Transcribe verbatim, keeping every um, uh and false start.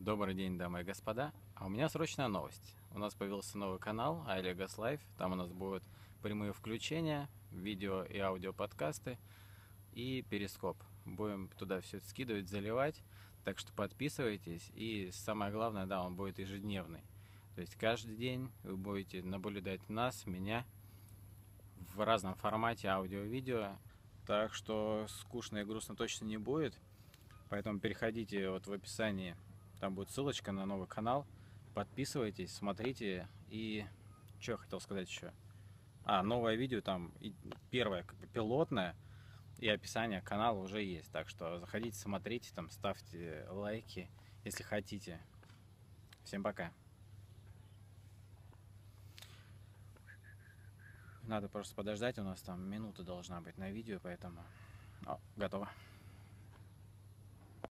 Добрый день, дамы и господа. А у меня срочная новость. У нас появился новый канал iLegos Live. Там у нас будут прямые включения, видео и аудио подкасты и перископ. Будем туда все это скидывать, заливать. Так что подписывайтесь. И самое главное, да, он будет ежедневный. То есть каждый день вы будете наблюдать нас, меня в разном формате аудио-видео. Так что скучно и грустно точно не будет. Поэтому переходите вот в описании. Там будет ссылочка на новый канал. Подписывайтесь, смотрите. И что я хотел сказать еще? А, новое видео там, и первое, как бы пилотное, и описание канала уже есть. Так что заходите, смотрите, там ставьте лайки, если хотите. Всем пока. Надо просто подождать, у нас там минута должна быть на видео, поэтому... О, готово.